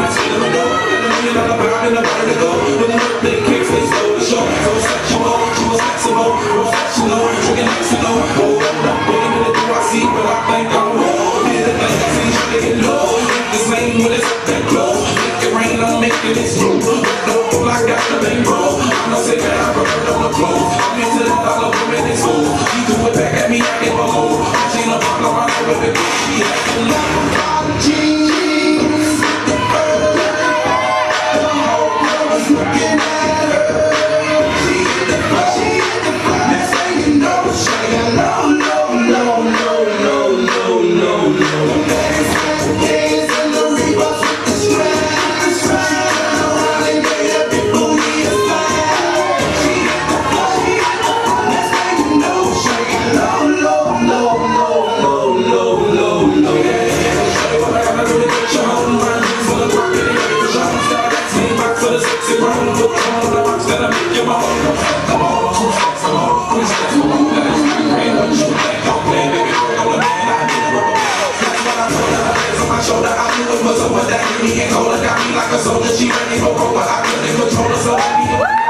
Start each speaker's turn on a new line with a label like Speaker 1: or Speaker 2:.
Speaker 1: It's true, but I got the main bro. I'm not saying that I prefer on the floor. I'm into the dollar women in school. He threw it back at me, I get my low. She ain't a problem, I know it, she acting like jeans. The whole world was looking at her. She hit the floor, next thing you know, she got no. Dance in the Reeboks with the strap. He ain't got me like a soldier, she ready for war, but I couldn't control her, so